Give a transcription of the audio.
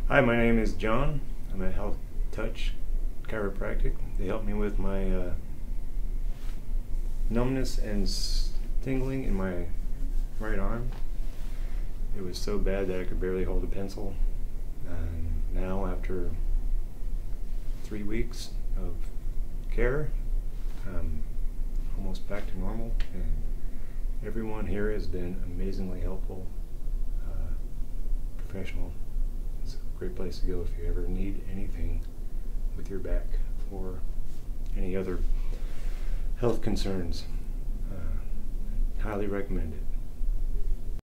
Hi, my name is John. I'm at Health Touch Chiropractic. They helped me with my numbness and tingling in my right arm. It was so bad that I could barely hold a pencil. And now, after 3 weeks of care, I'm almost back to normal, and everyone here has been amazingly helpful, professional. It's a great place to go if you ever need anything with your back or any other health concerns. Highly recommend it.